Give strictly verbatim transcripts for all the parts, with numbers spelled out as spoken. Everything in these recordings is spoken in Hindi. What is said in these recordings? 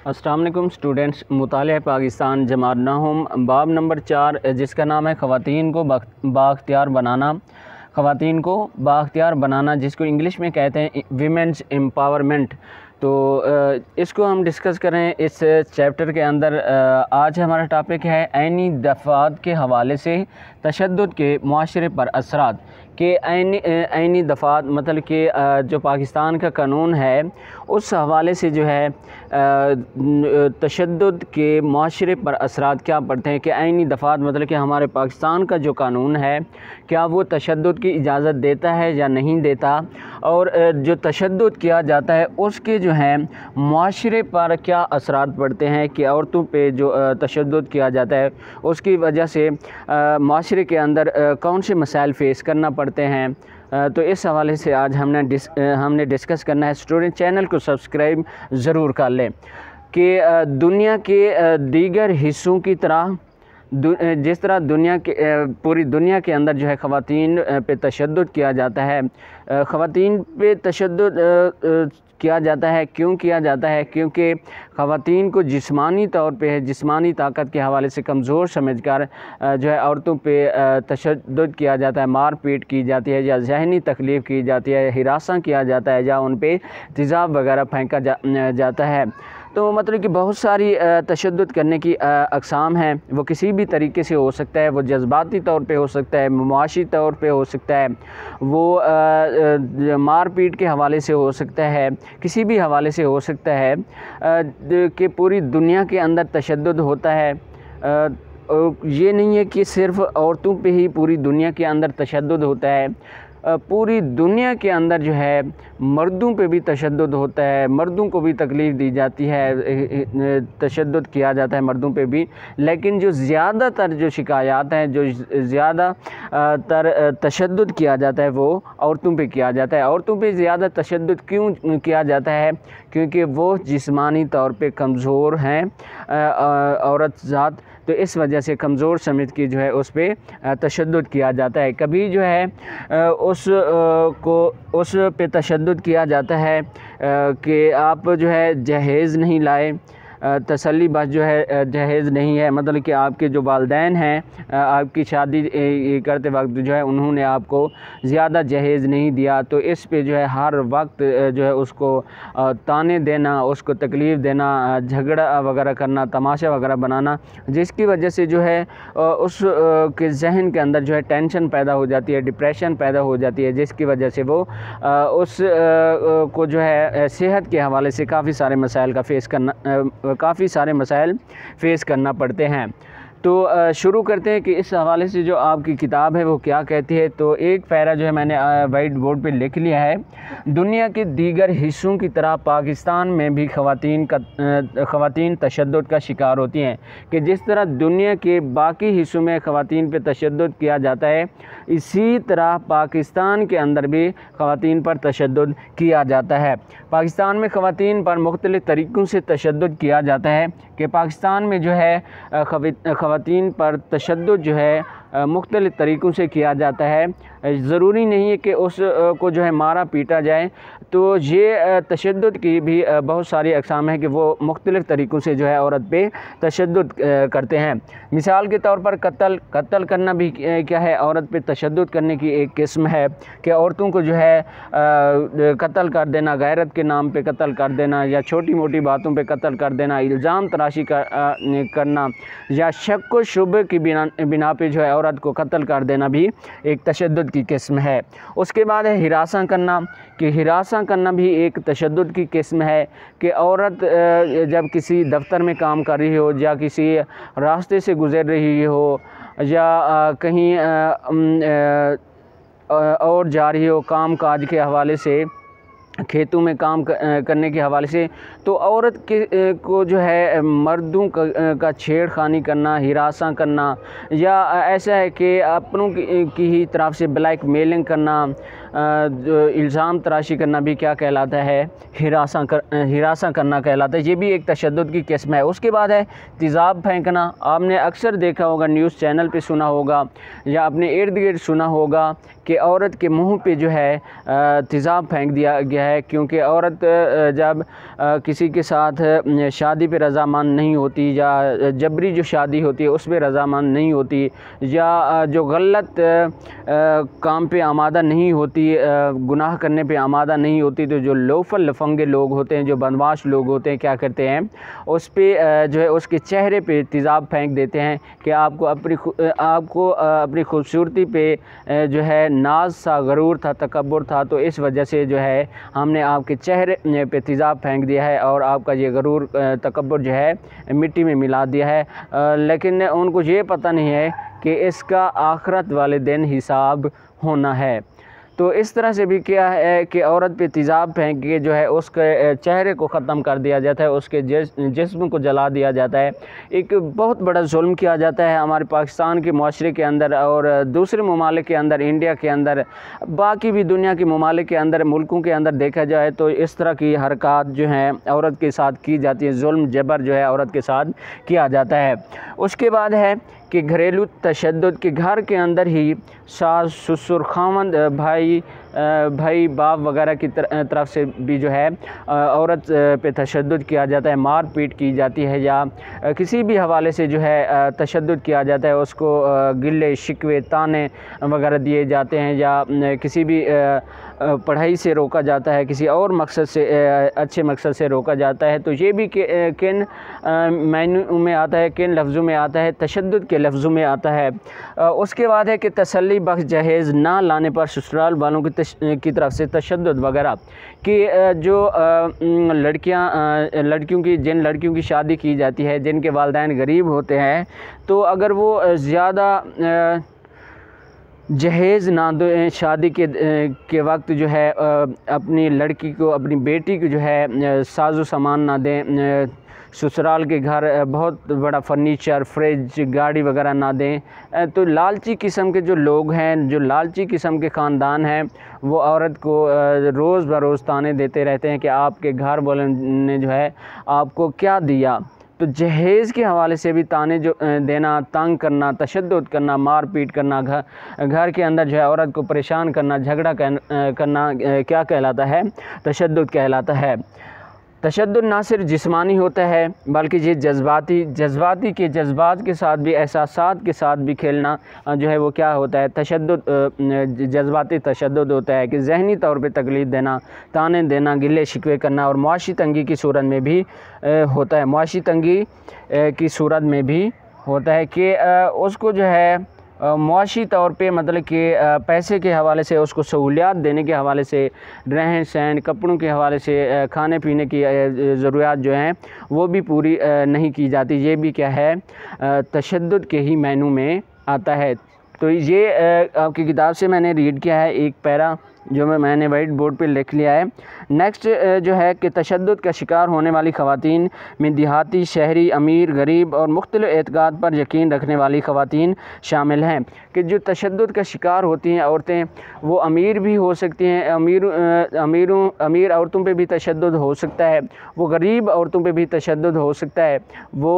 अस्सलाम वालेकुम स्टूडेंट्स, मुतालिया पाकिस्तान जमात नहम बाब नंबर चार, जिसका नाम है ख़वातीन को बाख्तियार बनाना। ख़वातीन को बाख्तियार बनाना, जिसको इंग्लिश में कहते हैं वीमेंस एम्पावरमेंट। तो इसको हम डिस्कस करें इस चैप्टर के अंदर। आज हमारा टॉपिक है ऐनी दफ़ात के हवाले से तशद्दुद के मुआशरे पर असरात के ऐनी ऐनी दफ़ात मतलब कि जो पाकिस्तान का कानून है उस हवाले से जो है तशद्दुद के मुआशरे पर असरात क्या पड़ते हैं। कि ऐनी दफ़ात मतलब कि हमारे पाकिस्तान का जो कानून है क्या वो तशद्दुद की इजाज़त देता है या नहीं देता, और जो तशद्दुद किया जाता है उसके जो है मुआशरे पर क्या असरात पड़ते हैं। कि औरतों पे जो तशद्दुद किया जाता है उसकी वजह से मुआशरे के अंदर कौन से मसाइल फ़ेस करना पड़ते हैं। तो इस हवाले से आज हमने डिस हमने डिस्कस करना है। स्टूडेंट चैनल को सब्सक्राइब ज़रूर कर लें। कि दुनिया के दीगर हिस्सों की तरह जिस तरह दुनिया के पूरी दुनिया के अंदर जो है ख़वातीन पे तशद्दुद किया जाता है, ख़वातीन पे तशद्दुद किया जाता है। क्यों किया जाता है? क्योंकि ख़वातीन को जिस्मानी तौर पे है जिस्मानी ताकत के हवाले से कमज़ोर समझकर जो है औरतों पे तशद्दुद किया जाता है, मार पीट की जाती है या ज़हनी तकलीफ़ की जाती है, हिरासा किया जाता है या उन पे तेज़ाब वगैरह फेंका जा, जाता है। तो मतलब कि बहुत सारी तशद्दुद करने की अक़साम हैं। वो किसी भी तरीके से हो सकता है, वो जज्बाती तौर पे हो सकता है, मुआशी तौर पे हो सकता है, वो मार पीट के हवाले से हो सकता है, किसी भी हवाले से हो सकता है कि पूरी दुनिया के अंदर तशद्दुद होता है। ये नहीं है कि सिर्फ़ औरतों पे ही पूरी दुनिया के अंदर तशद्दुद होता है, पूरी दुनिया के अंदर जो है मर्दों पे भी तशद्दुद होता है, मर्दों को भी तकलीफ़ दी जाती है, तशद्दुद किया जाता है मर्दों पे भी। लेकिन जो ज़्यादातर जो शिकायत हैं, जो ज़्यादा तर तशद्दुद किया जाता है वो औरतों पे किया जाता है। औरतों पे ज़्यादा तशद्दुद क्यों किया जाता है? क्योंकि वो जिस्मानी तौर पे कमज़ोर हैं औरत ज़ात, तो इस वजह से कमज़ोर समझ की जो है उस पर तशद्दुद किया जाता है। कभी जो है उस को उस पे तशद्दुद किया जाता है कि आप जो है जहेज़ नहीं लाए, तसल्ली बस जो है जहेज़ नहीं है, मतलब कि आपके जो वालिदैन हैं आपकी शादी करते वक्त जो है उन्होंने आपको ज़्यादा जहेज़ नहीं दिया, तो इस पे जो है हर वक्त जो है उसको ताने देना, उसको तकलीफ़ देना, झगड़ा वगैरह करना, तमाशा वगैरह बनाना, जिसकी वजह से जो है उस के जहन के अंदर जो है टेंशन पैदा हो जाती है, डिप्रेशन पैदा हो जाती है, जिसकी वजह से वो उस को जो है सेहत के हवाले से काफ़ी सारे मसाइल का फ़ेस करना काफ़ी सारे मसाइल फ़ेस करना पड़ते हैं। तो शुरू करते हैं कि इस हवाले से जो आपकी किताब है वो क्या कहती है। तो एक पैरा जो है मैंने वाइट बोर्ड पे लिख लिया है। दुनिया के दीगर हिस्सों की तरह पाकिस्तान में भी ख़वातीन का ख़वातीन तशद्दुद का शिकार होती हैं। कि जिस तरह दुनिया के बाकी हिस्सों में ख़वातीन पे तशद्दुद किया जाता है, इसी तरह पाकिस्तान के अंदर भी ख़वातीन पर तशद्दुद किया जाता है। पाकिस्तान में ख़वातीन पर मुख्तलिफ़ तरीक़ों से तशद्दुद किया जाता है। कि पाकिस्तान में जो है ख़वातीन पर तशद्दुद जो है मुख्तलिफ़ तरीक़ों से किया जाता है। ज़रूरी नहीं है कि उस को जो है मारा पीटा जाए, तो ये तशद्दुद की भी बहुत सारी अक़साम है कि वो मुख्तलिफ़ तरीक़ों से जो है औरत पे तशद्दुद करते हैं। मिसाल के तौर पर कत्ल कत्ल करना भी क्या है, औरत पे तशद्दुद करने की एक किस्म है। कि औरतों को जो है कत्ल कर देना, गैरत के नाम पे कत्ल कर देना, या छोटी मोटी बातों पे कत्ल कर देना, इल्ज़ाम तराशी कर, करना, या शक व शुबे की बिना बिना पे जो है औरत को कत्ल कर देना भी एक तशद्दुद की किस्म है। उसके बाद है हिरासा करना। कि हिरासा करना भी एक तशद्दुद की किस्म है। कि औरत जब किसी दफ्तर में काम कर रही हो, या किसी रास्ते से गुज़र रही हो, या कहीं और जा रही हो काम काज के हवाले से, खेतों में काम करने के हवाले से, तो औरत के को जो है मर्दों का, का छेड़खानी करना, हिरासा करना, या ऐसा है कि अपनों की, की ही तरफ से ब्लैक मेलिंग करना, जो इल्ज़ाम तराशी करना भी क्या कहलाता है, हिरासा कर हिरासा करना कहलाता है। ये भी एक तशद्दुद की किस्म है। उसके बाद है तेज़ाब फेंकना। आपने अक्सर देखा होगा, न्यूज़ चैनल पे सुना होगा या अपने इर्द गिर्द सुना होगा कि औरत के मुंह पे जो है तेज़ाब फेंक दिया गया है, क्योंकि औरत जब किसी के साथ शादी पे रज़ामंद नहीं होती या जबरी जो शादी होती है उस पर रज़ामंद नहीं होती या जो गलत काम पे आमादा नहीं होती, गुनाह करने पे आमादा नहीं होती, तो जो लोफल लफंगे लोग होते हैं, जो बदमाश लोग होते हैं, क्या करते हैं उस पर जो है उसके चेहरे पे तेज़ाब फेंक देते हैं कि आपको अपनी आपको अपनी खूबसूरती पे जो है नाज सा गरूर था, तकब्बुर था, तो इस वजह से जो है हमने आपके चेहरे पे तेज़ाब फेंक दिया है और आपका ये गरूर तकब्बुर जो है मिट्टी में मिला दिया है। लेकिन उनको ये पता नहीं है कि इसका आखिरत वाले दिन हिसाब होना है। तो इस तरह से भी क्या है कि औरत पे तेज़ाब फेंक के जो है उसके चेहरे को ख़त्म कर दिया जाता है, उसके जिस्म को जला दिया जाता है। एक बहुत बड़ा जुल्म किया जाता है हमारे पाकिस्तान के माशरे के अंदर और दूसरे ममालिक के अंदर, इंडिया के अंदर, बाकी भी दुनिया के ममालिक के अंदर, मुल्कों के अंदर देखा जाए तो इस तरह की हरकत जो हैं औरत के साथ की जाती है, जुल्म जबर जो है औरत के साथ किया जाता है। उसके बाद है कि घरेलू तशद्दुद के घर के अंदर ही सास ससुर खामंद भाई भाई बाप वगैरह की तरफ से भी जो है औरत पे तशद्दुद किया जाता है, मार पीट की जाती है या किसी भी हवाले से जो है तशद्दुद किया जाता है, उसको गिले शिकवे ताने वगैरह दिए जाते हैं या किसी भी पढ़ाई से रोका जाता है, किसी और मकसद से अच्छे मकसद से रोका जाता है। तो ये भी किन मैनू में आता है, किन लफ्ज़ों में आता है, तशद्दुद के लफ्ज़ों में आता है। उसके बाद है कि तसल्ली बख्श जहेज़ ना लाने पर ससुराल वालों की की तरफ से तशद्दुद वगैरह कि जो लड़कियां लड़कियों की जिन लड़कियों की शादी की जाती है, जिनके वालिदैन गरीब होते हैं, तो अगर वो ज़्यादा जहेज़ ना दो शादी के के वक्त जो है अपनी लड़की को, अपनी बेटी को जो है साजो सामान ना दें, ससुराल के घर बहुत बड़ा फर्नीचर, फ्रिज, गाड़ी वगैरह ना दें, तो लालची किस्म के जो लोग हैं, जो लालची किस्म के ख़ानदान हैं, वो औरत को रोज़ बरोज़ ताने देते रहते हैं कि आपके घर वालों ने जो है आपको क्या दिया। तो जहेज़ के हवाले से भी ताने जो देना, तंग करना, तशद्दुद करना, मार पीट करना, घर घर के अंदर जो है औरत को परेशान करना, झगड़ा करना क्या कहलाता है? तशद्दुद कहलाता है। तशद्दुद ना सिर्फ जिस्मानी होता है बल्कि ये जज्बाती जज्बाती के जज्बात के साथ भी, एहसासात के साथ भी खेलना जो है वो क्या होता है? तशद्दुद जज्बाती तशद्दुद होता है कि ज़हनी तौर पे तकलीफ़ देना, ताने देना, गिले शिकवे करना और मुआशी तंगी की सूरत में भी होता है। मुआशी तंगी की सूरत में भी होता है कि उसको जो है मुआशी तौर पे मतलब कि पैसे के हवाले से, उसको सहूलियात देने के हवाले से, रहन सहन, कपड़ों के हवाले से, खाने पीने की ज़रूरियात जो हैं वो भी पूरी नहीं की जाती। ये भी क्या है? तशद्दुद के ही मेनू में आता है। तो ये आपकी किताब से मैंने रीड किया है एक पैरा जो मैं मैंने वाइट बोर्ड पे लिख लिया है। नेक्स्ट जो है कि तशद्दुद का शिकार होने वाली ख़वातीन में देहाती, शहरी, अमीर, गरीब और मुख्तलिफ़ एतक़ाद पर यकीन रखने वाली ख़वातीन शामिल हैं। कि जो तशद्दुद का शिकार होती हैं औरतें, वो अमीर भी हो सकती हैं, अमीर अमीरों अमीर औरतों पे भी तशद्दुद हो सकता है, वो गरीब औरतों पे भी तशद्दुद हो सकता है, वो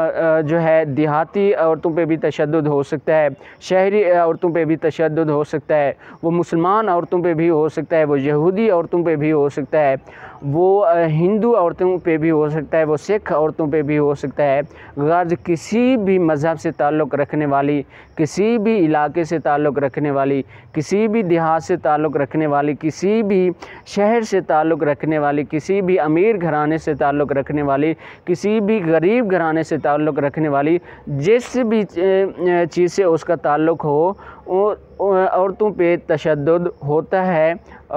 जो है देहाती औरतों पे भी तशद्दुद हो सकता है, शहरी औरतों पे भी तशद्दुद हो सकता है, वो मुसलमान औरतों पे भी हो सकता है, वो यहूदी औरतों पे भी हो सकता है, वो हिंदू औरतों पे भी हो सकता है, वो सिख औरतों पे भी हो सकता है। गर्ज किसी भी मज़हब से ताल्लुक़ रखने वाली, किसी भी इलाके से ताल्लुक़ रखने वाली, किसी भी देहात से ताल्लुक़ रखने वाली, किसी भी शहर से ताल्लुक़ रखने वाली, किसी भी अमीर घराने से ताल्लुक़ रखने वाली, किसी भी गरीब घराने से ताल्लुक़ रखने वाली, जिस भी चीज़ से उसका ताल्लुक़ हो, औरतों पे तशद्दुद होता है।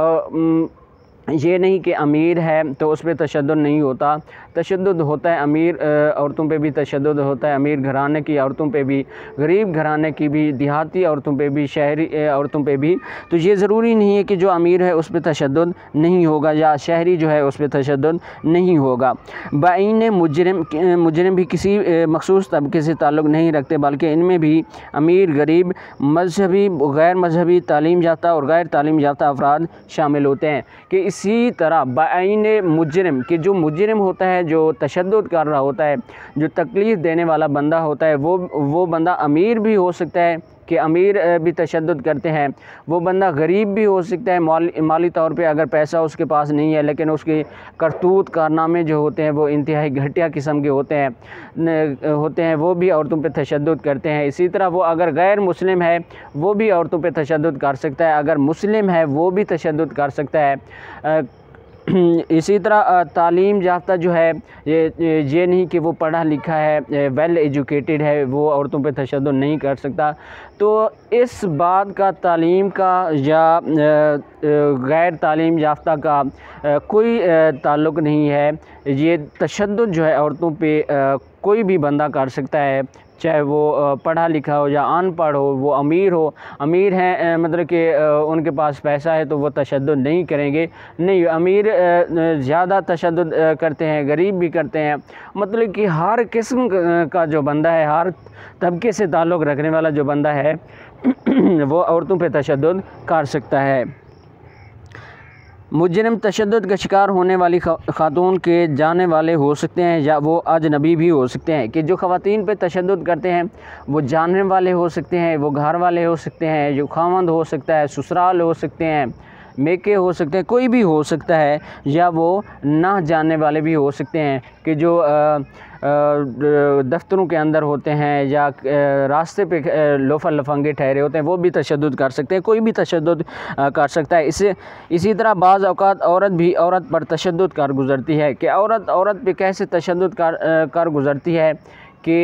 ये नहीं कि अमीर है तो उस पर तशद्दुद नहीं होता, तशद्दुद होता है। अमीर औरतों पे भी तशद्दुद होता है, अमीर घराने की औरतों पे भी, गरीब घराने की भी, देहाती औरतों पे भी, शहरी औरतों पे भी। तो ये ज़रूरी नहीं है कि जो अमीर है उस पर तशद्दुद नहीं होगा या शहरी जो है उस पर तशद्दुद नहीं होगा। बाइन मुजरिम मुजरिम भी किसी मखसूस तबके से ताल्लुक़ नहीं रखते, बल्कि इनमें भी अमीर, गरीब, मजहबी, गैर मजहबी, तालीम याफ्ता और गैर तालीम याफ्ता अफराद शामिल होते हैं। कि इसी तरह बाइन मुजरिम कि जो मुजरिम होता है, जो तशद्दुद कर रहा होता है, जो तकलीफ़ देने वाला बंदा होता है, वो वो बंदा अमीर भी हो सकता है कि अमीर भी तशद्दुद करते हैं। वो बंदा गरीब भी हो सकता है, माली माली तौर पे अगर पैसा उसके पास नहीं है, लेकिन उसके करतूत कारनामे जो होते हैं वो इंतहाई घटिया किस्म के होते हैं होते हैं वो भी औरतों पे तशद्दुद करते हैं। इसी तरह वो अगर गैर मुस्लिम है वो भी औरतों पे तशद्दुद कर सकता है, अगर मुस्लिम है वो भी तशद्दुद कर सकता है। इसी तरह तालीम याफ्ता जो है ये ये नहीं कि वो पढ़ा लिखा है, वेल एजुकेटेड है, वो औरतों पे तशद्दुद नहीं कर सकता। तो इस बात का तालीम का या गैर तालीम याफ्ता का कोई ताल्लुक़ नहीं है। ये तशद्दुद जो है औरतों पे कोई भी बंदा कर सकता है, चाहे वो पढ़ा लिखा हो या अनपढ़ हो, वो अमीर हो। अमीर हैं मतलब कि उनके पास पैसा है तो वो तशद्दुद नहीं करेंगे, नहीं, अमीर ज़्यादा तशद्दुद करते हैं, गरीब भी करते हैं। मतलब कि हर किस्म का जो बंदा है, हर तबके से ताल्लुक़ रखने वाला जो बंदा है वो औरतों पे तशद्दुद कर सकता है। मुजरिम तशद्दुद का शिकार होने वाली ख़ातून के जाने वाले हो सकते हैं या वो अजनबी भी हो सकते हैं। कि जो ख़वातीन पे तशद्दुद करते हैं वो जानने वाले हो सकते हैं, वो घर वाले हो सकते हैं, जो खामंद हो सकता है, ससुराल हो सकते हैं, मेके हो सकते हैं, कोई भी हो सकता है, या वो ना जानने वाले भी हो सकते हैं कि जो दफ्तरों के अंदर होते हैं या रास्ते पे लोफर लफंगे ठहरे होते हैं, वो भी तशद्दुद कर सकते हैं, कोई भी तशद्दुद कर सकता है। इसे इसी तरह बाज़ औक़ात औरत भी औरत पर तशद्दुद कर गुज़रती है। कि औरत औरत पे कैसे तशद्दुद कर कर गुज़रती है कि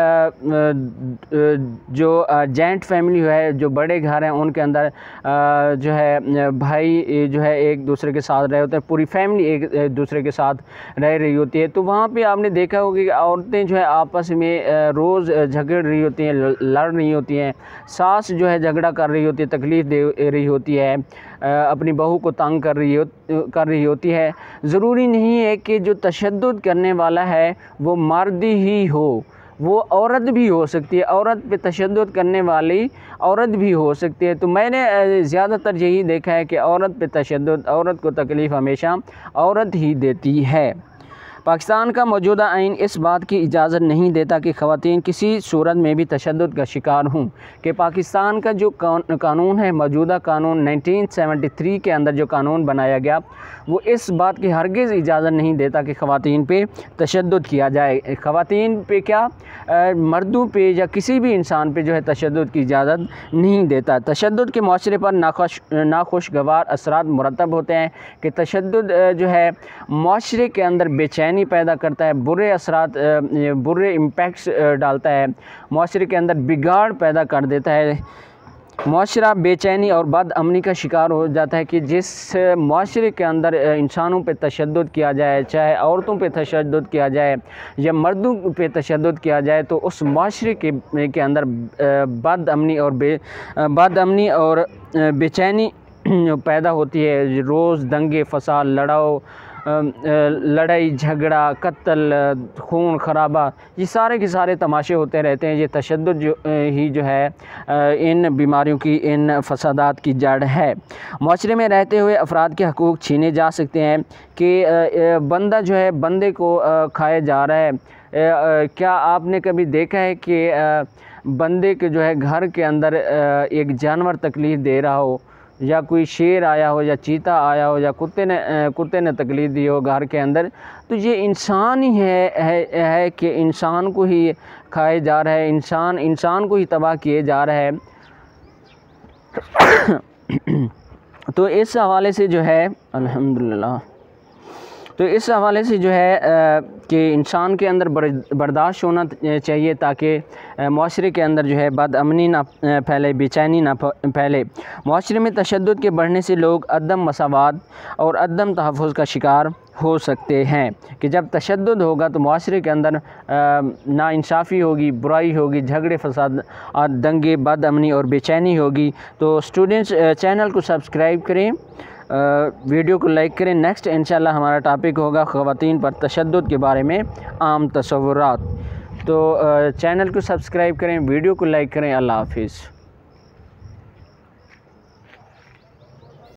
जो जॉइंट फैमिली है, जो बड़े घर हैं, उनके अंदर जो है भाई जो है एक दूसरे के साथ रहे होते हैं, पूरी फैमिली एक दूसरे के साथ रह रही होती है। तो वहाँ पे आपने देखा होगा कि औरतें जो है आपस में रोज़ झगड़ रही होती हैं, लड़ रही होती हैं, सास जो है झगड़ा कर रही होती है, तकलीफ़ दे रही होती है, अपनी बहू को तंग कर रही हो कर रही होती है। ज़रूरी नहीं है कि जो तशद्दुद करने वाला है वो मर्द ही हो, वो औरत भी हो सकती है, औरत पे तशद्दुद करने वाली औरत भी हो सकती है। तो मैंने ज़्यादातर यही देखा है कि औरत पे तशद्दुद, औरत को तकलीफ़ हमेशा औरत ही देती है। पाकिस्तान का मौजूदा आइन इस बात की इजाज़त नहीं देता कि ख़वातीन किसी सूरत में भी तशद्दुद का शिकार हों। कि पाकिस्तान का जो कानून है, मौजूदा कानून नाइनटीन सेवेंटी थ्री के अंदर जो कानून बनाया गया, वो इस बात की हरगिज़ इजाज़त नहीं देता कि ख़वातीन पे तशद्दुद किया जाए। ख़वातीन पे क्या, मर्दों पे या किसी भी इंसान पे जो है तशद्दुद की इजाज़त नहीं देता। तशद्दुद के माशरे पर नाखुश नाखुशगवार असरात मुरतब होते हैं। कि तशद्दुद जो है माशरे के अंदर बेचैनी पैदा करता है, बुरे असरात, बुरे इम्पैक्ट्स डालता है, माशरे के अंदर बिगाड़ पैदा कर देता है। माशरा बेचैनी और बदअमनी का शिकार हो जाता है। कि जिस माशरे के अंदर इंसानों पे तशद्दुद किया जाए, चाहे औरतों पे तशद्दुद किया जाए या मर्दों पे तशद्दुद किया जाए, तो उस माशरे के के अंदर बदअमनी और बे बदअमनी और बेचैनी पैदा होती है। रोज़ दंगे फसाद, लड़ाओ लड़ाई झगड़ा, कत्ल, खून खराबा, ये सारे के सारे तमाशे होते रहते हैं। ये तशद्दुद जो ही जो है इन बीमारियों की, इन फसादात की जड़ है। माशरे में रहते हुए अफराद के हकूक़ छीने जा सकते हैं। कि बंदा जो है बंदे को खाया जा रहा है। क्या आपने कभी देखा है कि बंदे के जो है घर के अंदर एक जानवर तकलीफ़ दे रहा हो, या कोई शेर आया हो, या चीता आया हो, या कुत्ते ने कुत्ते ने तकलीफ़ दी हो घर के अंदर? तो ये इंसान ही है, है, है कि इंसान को ही खाए जा रहा है, इंसान इंसान को ही तबाह किए जा रहा है। तो इस हवाले से जो है अल्हम्दुलिल्लाह, तो इस हवाले से जो है कि इंसान के अंदर बर्दाश्त होना चाहिए ताकि माशरे के अंदर जो है बदअमनी ना फैले, बेचैनी ना फैले। माशरे में तशद्दुद के बढ़ने से लोग अदम मसावात और अदम तहफ़्फ़ुज़ का शिकार हो सकते हैं। कि जब तशद्दुद होगा तो माशरे के अंदर नाइंसाफ़ी होगी, बुराई होगी, झगड़े फसाद, दंगे, बदअमनी और बेचैनी होगी। तो स्टूडेंट्स, चैनल को सब्सक्राइब करें, वीडियो को लाइक करें। नेक्स्ट इंशाल्लाह हमारा टॉपिक होगा ख़वातीन पर तशद्दुद के बारे में आम तसव्वुरात। तो चैनल को सब्सक्राइब करें, वीडियो को लाइक करें। अल्लाह हाफ़िज़।